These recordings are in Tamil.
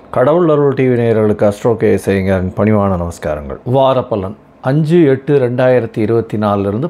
கடவுள் அருள் டிவி நேயர்களுக்கு அஸ்ட்ரோ கேஎஸ் ஐயங்காரின் பணிவான நமஸ்காரங்கள். வாரப்பலன் 5/8/2024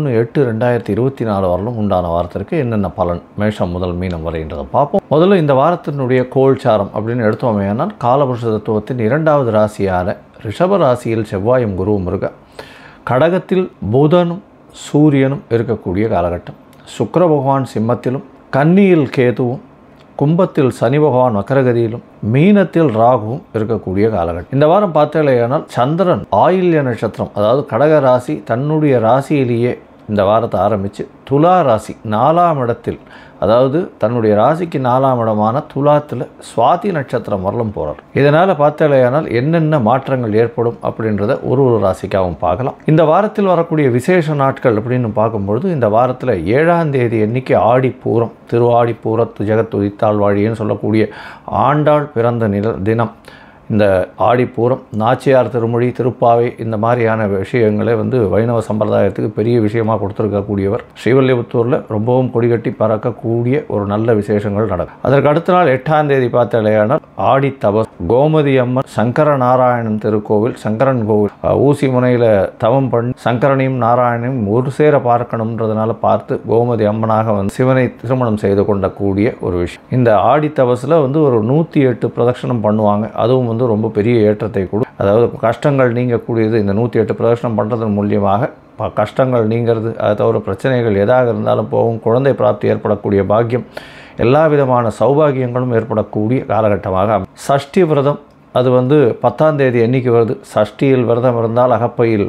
11/8/2024 வரலும் உண்டான வாரத்திற்கு என்னென்ன பலன் மேஷம் முதல் மீனம் வரைன்றதை பார்ப்போம். முதல்ல இந்த வாரத்தினுடைய கோல்சாரம் அப்படின்னு எடுத்தோமேனால் காலபுருஷ தத்துவத்தின் 2வது ராசியான ரிஷப ராசியில் செவ்வாயும் குருவும் இருக்க, கடகத்தில் புதனும் சூரியனும் இருக்கக்கூடிய காலகட்டம், சுக்கிர பகவான் சிம்மத்திலும், கன்னியில் கேதுவும், கும்பத்தில் சனி பகவான் வக்கரகதியிலும், மீனத்தில் ராகுவும் இருக்கக்கூடிய காலகட்டம். இந்த வாரம் பார்த்தேனால் சந்திரன் ஆயில்ய நட்சத்திரம், அதாவது கடக ராசி தன்னுடைய ராசியிலேயே இந்த வாரத்தை ஆரம்பித்து துலா ராசி 4ஆம் இடத்தில், அதாவது தன்னுடைய ராசிக்கு 4ஆம் இடமான துலாத்தில் சுவாதி நட்சத்திரம் வரலும் போகிறார். இதனால் பார்த்தேனால் என்னென்ன மாற்றங்கள் ஏற்படும் அப்படின்றத ஒரு ராசிக்காகவும் பார்க்கலாம். இந்த வாரத்தில் வரக்கூடிய விசேஷ நாட்கள் அப்படின்னு பார்க்கும்பொழுது, இந்த வாரத்தில் 7ஆம் தேதி அன்னைக்கு ஆடிப்பூரம், திருவாடிப்பூரத்து ஜெகத் உதித்தாள் வாழின்னு சொல்லக்கூடிய ஆண்டாள் பிறந்த தினம். இந்த ஆடிப்பூரம் நாச்சியார் திருமொழி, திருப்பாவை இந்த மாதிரியான விஷயங்களை வைணவ சம்பிரதாயத்துக்கு பெரிய விஷயமாக கொடுத்துருக்கக்கூடியவர். ஸ்ரீவல்லிபுத்தூரில் ரொம்பவும் கொடிகட்டி பறக்கக்கூடிய ஒரு நல்ல விசேஷங்கள் நடக்கும். அதற்கு அடுத்த நாள் 8ஆம் தேதி பார்த்தாலேயானால் ஆடி தபஸ், கோமதி அம்மன் சங்கர நாராயணன் திருக்கோவில், சங்கரன் கோவில், ஊசி முனையில் தவம் பண்ணி சங்கரனையும் நாராயணையும் ஒரு சேர பார்க்கணுன்றதுனால பார்த்து கோமதி அம்மனாக சிவனை திருமணம் செய்து கொண்டக்கூடிய ஒரு விஷயம். இந்த ஆடி தபஸில் ஒரு 108 பிரதட்சணம் பண்ணுவாங்க. அதுவும் ரொம்ப பெரிய ஏற்றத்தை கொடுக்கும். அதாவது கஷ்டங்கள் நீங்கக்கூடியது இந்த 108 பிரதட்சணம் பண்ணுறதன் மூலியமாக கஷ்டங்கள் நீங்கிறது. அதை தவிர பிரச்சனைகள் எதாக இருந்தாலும் போகும், குழந்தை பிராப்தி ஏற்படக்கூடிய பாக்கியம், எல்லா விதமான சௌபாகியங்களும் ஏற்படக்கூடிய காலகட்டமாக. சஷ்டி விரதம் அது 10ஆம் தேதி அன்னைக்கு வருது. சஷ்டியில் விரதம் இருந்தால் அகப்பையில்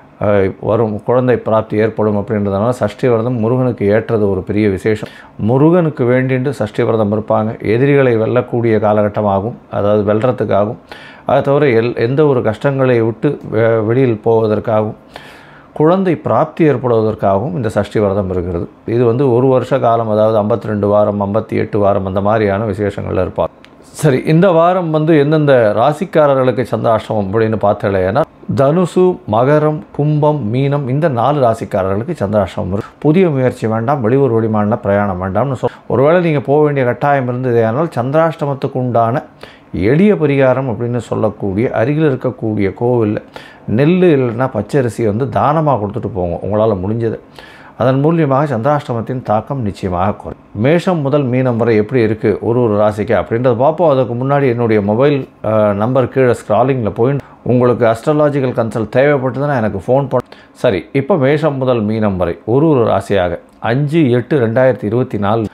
வரும் குழந்தை பிராப்தி ஏற்படும் அப்படின்றதுனால சஷ்டி விரதம் முருகனுக்கு ஏற்றது ஒரு பெரிய விசேஷம். முருகனுக்கு வேண்டிட்டு சஷ்டி விரதம் இருப்பாங்க. எதிரிகளை வெல்லக்கூடிய காலகட்டமாகும், அதாவது வெல்றதுக்காகும், அதை தவிர எந்த ஒரு கஷ்டங்களை விட்டு வெளியில் போவதற்காகவும், குழந்தை பிராப்தி ஏற்படுவதற்காகவும் இந்த சஷ்டி விரதம் இருக்கிறது. இது ஒரு வருஷ காலம், அதாவது 52 வாரம் 58 வாரம் அந்த மாதிரியான விசேஷங்கள் இருப்பாங்க. சரி, இந்த வாரம் எந்தெந்த ராசிக்காரர்களுக்கு சந்திராஷ்டமம் அப்படின்னு பார்த்தேன்னா, தனுசு, மகரம், கும்பம், மீனம் இந்த 4 ராசிக்காரர்களுக்கு சந்திராஷ்டமம் இருக்குது. புதிய முயற்சி வேண்டாம், வெளியூர் வெளிமாநில பிரயாணம் வேண்டாம்னு ஒருவேளை நீங்கள் போக வேண்டிய கட்டாயம் இருந்தது ஆனால் சந்திராஷ்டமத்துக்கு உண்டான எளிய பரிகாரம் அப்படின்னு சொல்லக்கூடிய அருகில் இருக்கக்கூடிய கோவிலில் நெல் இல்லைன்னா பச்சரிசி தானமாக கொடுத்துட்டு போங்க உங்களால் முடிஞ்சது. அதன் மூலியமாக சந்திராஷ்டமத்தின் தாக்கம் நிச்சயமாக குறையும். மேஷம் முதல் மீனம் வரை எப்படி இருக்குது ஒரு ராசிக்கு அப்படின்றத பார்ப்போம். அதுக்கு முன்னாடி என்னுடைய மொபைல் நம்பர் கீழே ஸ்க்ராலிங்கில் போயிட்டு உங்களுக்கு அஸ்ட்ராலாஜிக்கல் கன்சல்ட் தேவைப்பட்டதுன்னா எனக்கு ஃபோன் பண்ண. சரி, இப்போ மேஷம் முதல் மீனம் வரை ஒரு ராசியாக 5/8/2024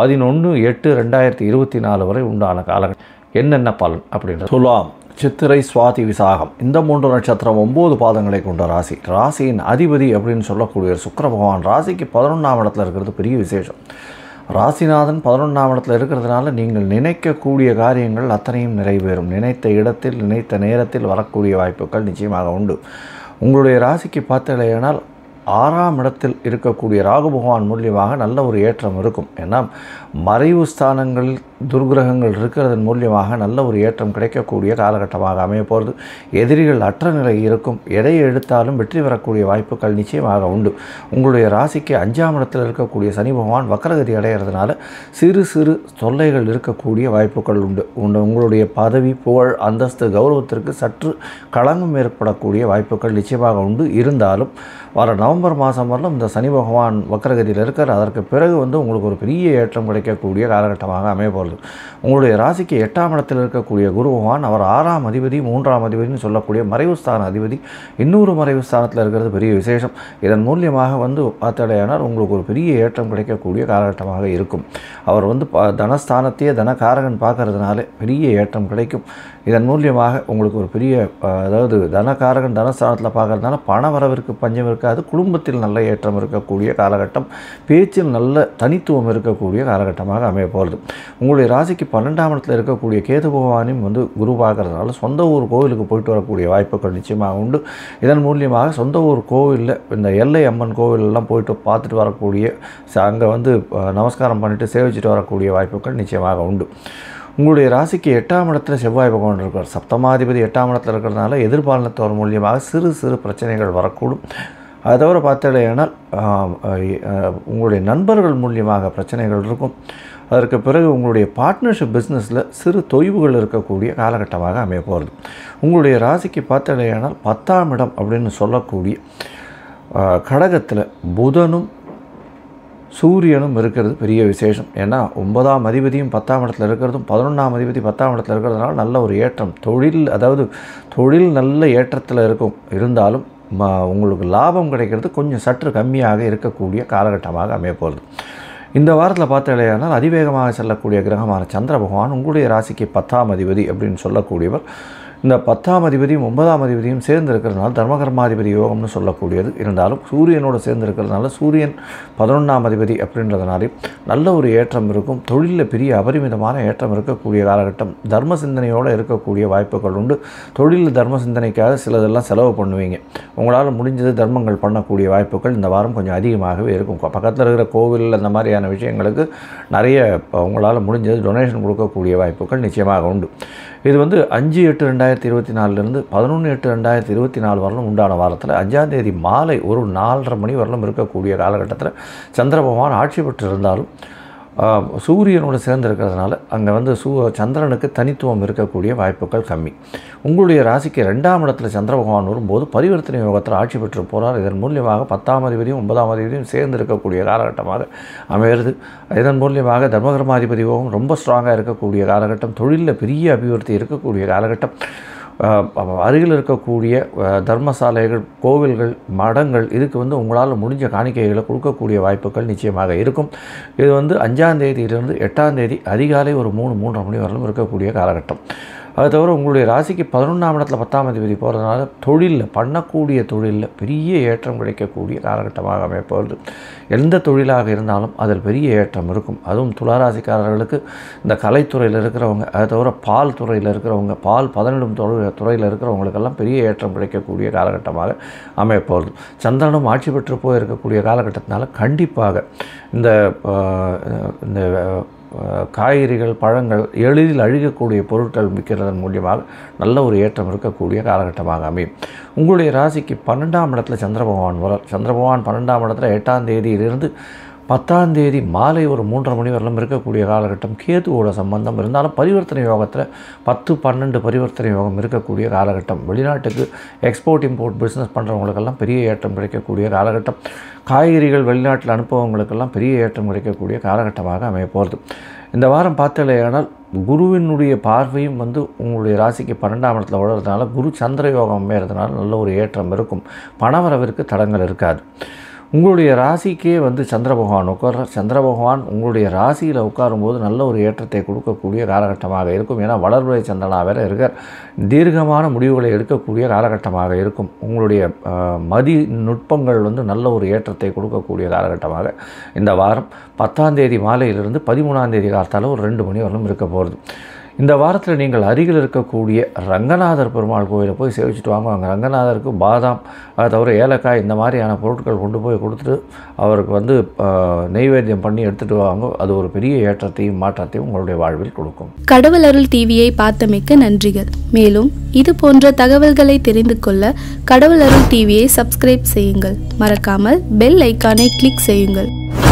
11/8/2024 வரை உண்டான காலகட்டம் என்னென்ன பலன் அப்படின்றது. துலாம், சித்திரை, சுவாதி, விசாகம் இந்த 3 நட்சத்திரம் 9 பாதங்களை கொண்ட ராசி. ராசியின் அதிபதி அப்படின்னு சொல்லக்கூடிய சுக்கிர பகவான் ராசிக்கு 11ஆம் இடத்துல இருக்கிறது பெரிய விசேஷம். ராசிநாதன் 11ஆம் இடத்துல இருக்கிறதுனால நீங்கள் நினைக்கக்கூடிய காரியங்கள் அத்தனையும் நிறைவேறும். நினைத்த இடத்தில் நினைத்த நேரத்தில் வரக்கூடிய வாய்ப்புகள் நிச்சயமாக உண்டு. உங்களுடைய ராசிக்கு பார்த்தலையானால் 6ஆம் இடத்தில் இருக்கக்கூடிய ராகு பகவான் மூலியமாக நல்ல ஒரு ஏற்றம் இருக்கும். ஏன்னா மறைவு ஸ்தானங்களில் துர்கிரகங்கள் இருக்கிறதன் மூலியமாக நல்ல ஒரு ஏற்றம் கிடைக்கக்கூடிய காலகட்டமாக அமைய போகிறது. எதிரிகள் அற்ற நிலை இருக்கும். எதை எடுத்தாலும் வெற்றி பெறக்கூடிய வாய்ப்புகள் நிச்சயமாக உண்டு. உங்களுடைய ராசிக்கு 5ஆம் இடத்தில் இருக்கக்கூடிய சனி பகவான் வக்கரகதி அடைகிறதுனால சிறு சிறு தொல்லைகள் இருக்கக்கூடிய வாய்ப்புகள் உண்டு. உங்களுடைய பதவி, புகழ், அந்தஸ்து, கௌரவத்திற்கு சற்று களங்கம் ஏற்படக்கூடிய வாய்ப்புகள் நிச்சயமாக உண்டு. இருந்தாலும் வர நவம்பர் மாதம் வரலும் இந்த சனி பகவான் வக்கரகதியில் இருக்கார். அதற்கு பிறகு உங்களுக்கு ஒரு பெரிய ஏற்றம் கிடைக்கக்கூடிய காலகட்டமாக அமைய போகிறது. உங்களுடைய ராசிக்கு 8ஆம் இடத்தில் இருக்கக்கூடிய குரு பகவான் அவர் 6ஆம் அதிபதி, 3ஆம் அதிபதினு சொல்லக்கூடிய மறைவுஸ்தான அதிபதி. இன்னொரு மறைவு ஸ்தானத்தில் இருக்கிறது பெரிய விசேஷம். இதன் மூலியமாக பார்த்தடையானால் உங்களுக்கு ஒரு பெரிய ஏற்றம் கிடைக்கக்கூடிய காலகட்டமாக இருக்கும். அவர் தனஸ்தானத்தையே தனகாரகன் பார்க்கறதுனால பெரிய ஏற்றம் கிடைக்கும். இதன் மூலியமாக உங்களுக்கு ஒரு பெரிய, அதாவது தனகாரகன் தனஸ்தானத்தில் பார்க்கறதுனால பண வரவிற்கு பஞ்சம் இருக்காது. குடும்பத்தில் நல்ல ஏற்றம் இருக்கக்கூடிய காலகட்டம், பேச்சில் நல்ல தனித்துவம் இருக்கக்கூடிய காலகட்டமாக அமைய போகிறது. உங்களுடைய ராசிக்கு 12ஆம் இடத்தில் இருக்கக்கூடிய கேது பகவானையும் குரு பார்க்கறதுனால சொந்த ஊர் கோவிலுக்கு போயிட்டு வரக்கூடிய வாய்ப்புகள் நிச்சயமாக உண்டு. இதன் மூலியமாக சொந்த ஊர் கோவிலில் இந்த எல்லை அம்மன் கோவிலெல்லாம் போயிட்டு பார்த்துட்டு வரக்கூடிய, அங்கே நமஸ்காரம் பண்ணிவிட்டு சேவிச்சுட்டு வரக்கூடிய வாய்ப்புகள் நிச்சயமாக உண்டு. உங்களுடைய ராசிக்கு 8ஆம் இடத்துல செவ்வாய் பகவான் இருக்கார். சப்தமாதிபதி 8ஆம் இடத்துல இருக்கிறதுனால எதிர்பாலினத்தோர் மூலியமாக சிறு சிறு பிரச்சனைகள் வரக்கூடும். அதை தவிர பார்த்தீங்கன்னா உங்களுடைய நண்பர்கள் மூலியமாக பிரச்சனைகள் இருக்கும். அதற்கு பிறகு உங்களுடைய பார்ட்னர்ஷிப் பிஸ்னஸில் சிறு தொய்வுகள் இருக்கக்கூடிய காலகட்டமாக அமைய போகிறது. உங்களுடைய ராசிக்கு பார்த்தீங்கன்னா 10ஆம் இடம் அப்படின்னு சொல்லக்கூடிய கடகத்தில் புதனும் சூரியனும் இருக்கிறது பெரிய விசேஷம். ஏன்னா 9ஆம் அதிபதியும் 10ஆம் இடத்துல இருக்கிறதும் 11ஆம் அதிபதி 10ஆம் இடத்துல இருக்கிறதுனால நல்ல ஒரு ஏற்றம். தொழில் நல்ல ஏற்றத்தில் இருந்தாலும் உங்களுக்கு லாபம் கிடைக்கிறது கொஞ்சம் சற்று கம்மியாக இருக்கக்கூடிய காலகட்டமாக அமையப்போகிறது. இந்த வாரத்தில் பார்த்தீங்கன்னா அதிவேகமாக செல்லக்கூடிய கிரகமான சந்திர பகவான் உங்களுடைய ராசிக்கு 10ஆம் அதிபதி அப்படின்னு சொல்லக்கூடியவர். இந்த 10ஆம் அதிபதியும் 9ஆம் அதிபதியும் சேர்ந்து இருக்கிறதுனால தர்மகர்மாதிபதி யோகம்னு சொல்லக்கூடியது. இருந்தாலும் சூரியனோடு சேர்ந்து இருக்கிறதுனால சூரியன் 11ஆம் அதிபதி அப்படின்றதுனாலே நல்ல ஒரு ஏற்றம் இருக்கும். தொழிலில் பெரிய அபரிமிதமான ஏற்றம் இருக்கக்கூடிய காலகட்டம். தர்ம சிந்தனையோடு இருக்கக்கூடிய வாய்ப்புகள் உண்டு. தொழிலில் தர்ம சிந்தனைக்காக சிலதெல்லாம் செலவு பண்ணுவீங்க. உங்களால் முடிஞ்சது தர்மங்கள் பண்ணக்கூடிய வாய்ப்புகள் இந்த வாரம் கொஞ்சம் அதிகமாகவே இருக்கும். பக்கத்தில் இருக்கிற கோவில் அந்த மாதிரியான விஷயங்களுக்கு நிறைய உங்களால் முடிஞ்சது டொனேஷன் கொடுக்கக்கூடிய வாய்ப்புகள் நிச்சயமாக உண்டு. இது 5/8/2024 11/8/2024 வரலும் உண்டான வாரத்தில் 5ஆம் தேதி மாலை ஒரு 4:30 மணி வரலும் இருக்கக்கூடிய காலகட்டத்தில் சந்திர பகவான் ஆட்சி பெற்று இருந்தாலும் சூரியனோடு சேர்ந்து இருக்கிறதுனால அங்கே சந்திரனுக்கு தனித்துவம் இருக்கக்கூடிய வாய்ப்புகள் கம்மி. உங்களுடைய ராசிக்கு 2ஆம் இடத்துல சந்திர பகவான் வரும்போது பரிவர்த்தனை யோகத்தில் ஆட்சி பெற்று போகிறார். இதன் மூலியமாக 10ஆம் அதிபதியும் 9ஆம் அதிபதியும் சேர்ந்து இருக்கக்கூடிய காலகட்டமாக அமைகிறது. இதன் மூலியமாக தர்மகர்மாதிபதி யோகம் ரொம்ப ஸ்ட்ராங்காக இருக்கக்கூடிய காலகட்டம். தொழிலில் பெரிய அபிவிருத்தி இருக்கக்கூடிய காலகட்டம். அருகில் இருக்கக்கூடிய தர்மசாலைகள், கோவில்கள், மடங்கள் இதுக்கு உங்களால் முடிஞ்ச காணிக்கைகளை கொடுக்கக்கூடிய வாய்ப்புகள் நிச்சயமாக இருக்கும். இது 5ஆம் தேதியிலிருந்து 8ஆம் தேதி அதிகாலை ஒரு 3-3:30 மணி வரலும் இருக்கக்கூடிய காலகட்டம். அது தவிர உங்களுடைய ராசிக்கு 11ஆம் இடத்துல 10ஆம் அதிபதி போகிறதுனால பண்ணக்கூடிய தொழிலில் பெரிய ஏற்றம் கிடைக்கக்கூடிய காலகட்டமாக அமைப்பது. எந்த தொழிலாக இருந்தாலும் அதில் பெரிய ஏற்றம் இருக்கும். அதுவும் துளாராசிக்காரர்களுக்கு இந்த கலைத்துறையில் இருக்கிறவங்க, அதை தவிர பால் துறையில் இருக்கிறவங்க, பால் பதனிடும் துறையில் இருக்கிறவங்களுக்கெல்லாம் பெரிய ஏற்றம் கிடைக்கக்கூடிய காலகட்டமாக அமைப்பது. சந்திரனும் ஆட்சி பெற்று போயிருக்கக்கூடிய காலகட்டத்தினால கண்டிப்பாக இந்த காய்கறிகள், பழங்கள், எளிதில் அழிக்கக்கூடிய பொருட்கள் விற்கிறதன் மூலியமாக நல்ல ஒரு ஏற்றம் இருக்கக்கூடிய காலகட்டமாக அமையும். உங்களுடைய ராசிக்கு 12ஆம் இடத்துல சந்திர பகவான் வரார். சந்திர பகவான் 12ஆம் இடத்துல 8ஆம் தேதியிலிருந்து 10ஆம் தேதி மாலை ஒரு 3:30 மணி வரலும் இருக்கக்கூடிய காலகட்டம். கேதுவோட சம்பந்தம் இருந்தாலும் பரிவர்த்தனை யோகத்தில் 10-12 பரிவர்த்தனை யோகம் இருக்கக்கூடிய காலகட்டம். வெளிநாட்டுக்கு எக்ஸ்போர்ட் இம்போர்ட் பிஸ்னஸ் பண்ணுறவங்களுக்கெல்லாம் பெரிய ஏற்றம் கிடைக்கக்கூடிய காலகட்டம். காய்கறிகள் வெளிநாட்டில் அனுப்புவவங்களுக்கெல்லாம் பெரிய ஏற்றம் கிடைக்கக்கூடிய காலகட்டமாக அமைய போகிறது. இந்த வாரம் பார்த்தலையானால் குருவினுடைய பார்வையும் உங்களுடைய ராசிக்கு 12ஆம் இடத்துல விழுறதுனால குரு சந்திர யோகம் அமைகிறதுனால நல்ல ஒரு ஏற்றம் இருக்கும். பணவரவிற்கு தடங்கள் இருக்காது. உங்களுடைய ராசிக்கே சந்திர பகவான் உட்கார்றார். சந்திர பகவான் உங்களுடைய ராசியில் உட்காரும்போது நல்ல ஒரு ஏற்றத்தை கொடுக்கக்கூடிய காலகட்டமாக இருக்கும். ஏன்னா வளர்வுரை சந்திரனாக வேற இருக்கார். தீர்க்கமான முடிவுகளை எடுக்கக்கூடிய காலகட்டமாக இருக்கும். உங்களுடைய மதி நுட்பங்கள் நல்ல ஒரு ஏற்றத்தை கொடுக்கக்கூடிய காலகட்டமாக இந்த வாரம் 10ஆம் தேதி மாலையிலிருந்து 13ஆம் தேதி காலத்தால் ஒரு 2 மணி வரலும் இருக்க போகிறது. இந்த வாரத்தில் நீங்கள் அருகில் இருக்கக்கூடிய ரங்கநாதர் பெருமாள் கோயிலை போய் சேவிச்சுட்டு வாங்க. அங்கே ரங்கநாதருக்கு பாதாம், அதை தவிர ஏலக்காய் இந்த மாதிரியான பொருட்கள் கொண்டு போய் கொடுத்துட்டு அவருக்கு நெய்வேத்தியம் பண்ணி எடுத்துகிட்டு வாங்க. அது ஒரு பெரிய ஏற்றத்தையும் மாற்றத்தையும் உங்களுடைய வாழ்வில் கொடுக்கும். கடவுள் அருள் டிவியை பார்த்தமைக்க நன்றிகள். மேலும் இது போன்ற தகவல்களை தெரிந்து கொள்ள கடவுள் அருள் டிவியை சப்ஸ்கிரைப் செய்யுங்கள். மறக்காமல் பெல் ஐக்கானை கிளிக் செய்யுங்கள்.